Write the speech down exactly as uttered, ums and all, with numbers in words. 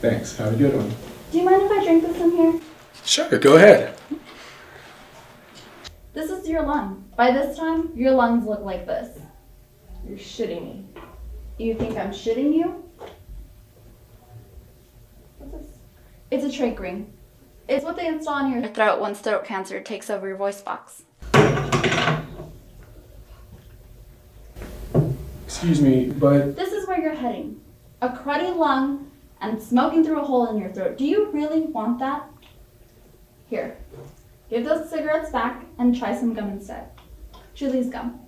Thanks. Have a good one. Do you mind if I drink this in here? Sure, go ahead. This is your lung. By this time, your lungs look like this. You're shitting me. You think I'm shitting you? What's this? It's a trach ring. It's what they install in your throat once throat cancer takes over your voice box. Excuse me, but... This is where you're heading. A cruddy lung and smoking through a hole in your throat. Do you really want that? Here, give those cigarettes back and try some gum instead. Julie's gum.